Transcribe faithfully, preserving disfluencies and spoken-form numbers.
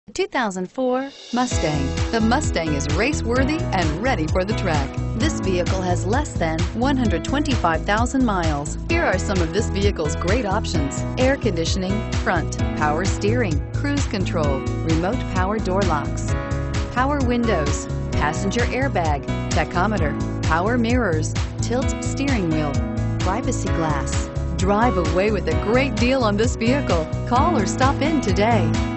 two thousand four Mustang. The Mustang is race-worthy and ready for the track. This vehicle has less than one hundred twenty-five thousand miles. Here are some of this vehicle's great options: air conditioning, front, power steering, cruise control, remote power door locks, power windows, passenger airbag, tachometer, power mirrors, tilt steering wheel, privacy glass. Drive away with a great deal on this vehicle. Call or stop in today.